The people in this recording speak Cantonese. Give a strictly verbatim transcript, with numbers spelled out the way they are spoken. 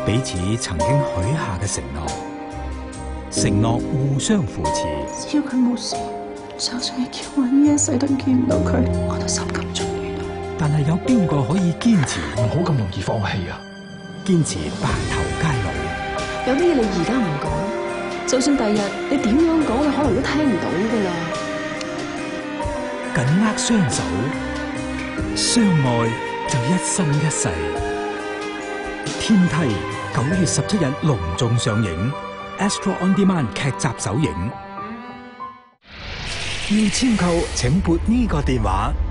彼此曾經許下嘅承諾，承諾互相扶持。 只要佢冇事，就算係叫我呢一世都見唔到佢，我都心甘情願。 但係有邊個可以堅持？ 唔好咁容易放棄啊！ 堅持白頭偕老。 有啲嘢你而家唔講，就算第日你點樣講，你可能都聽唔到噶啦。 緊握雙手，相愛就一生一世。天梯九月十七日隆重上映 ，Astro On Demand 劇集首映。要簽購請撥呢個電話。